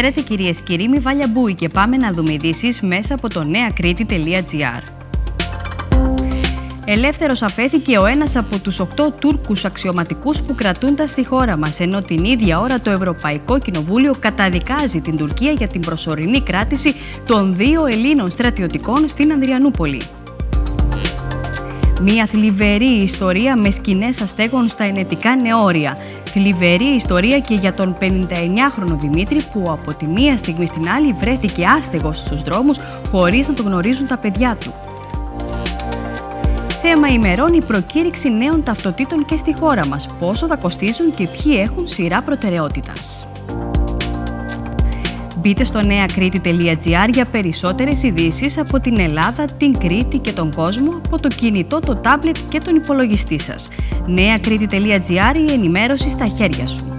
Χαίρετε κυρίες και κύριοι, είμαι η Βάλια Μπούη και πάμε να δούμε ειδήσεις μέσα από το neakriti.gr. Ελεύθερος αφέθηκε ο ένας από τους 8 Τούρκους αξιωματικούς που κρατούνταν στη χώρα μας, ενώ την ίδια ώρα το Ευρωπαϊκό Κοινοβούλιο καταδικάζει την Τουρκία για την προσωρινή κράτηση των 2 Ελλήνων στρατιωτικών στην Ανδριανούπολη. Μια θλιβερή ιστορία με σκηνές αστέγων στα Ενετικά Νεώρια. Θλιβερή ιστορία και για τον 59χρονο Δημήτρη που από τη μία στιγμή στην άλλη βρέθηκε άστεγος στους δρόμους χωρίς να τον γνωρίζουν τα παιδιά του. Θέμα ημερών η προκήρυξη νέων ταυτοτήτων και στη χώρα μας. Πόσο θα κοστίζουν και ποιοι έχουν σειρά προτεραιότητας. Μπείτε στο neakriti.gr για περισσότερες ειδήσεις από την Ελλάδα, την Κρήτη και τον κόσμο από το κινητό, το τάμπλετ και τον υπολογιστή σας. neakriti.gr, η ενημέρωση στα χέρια σου.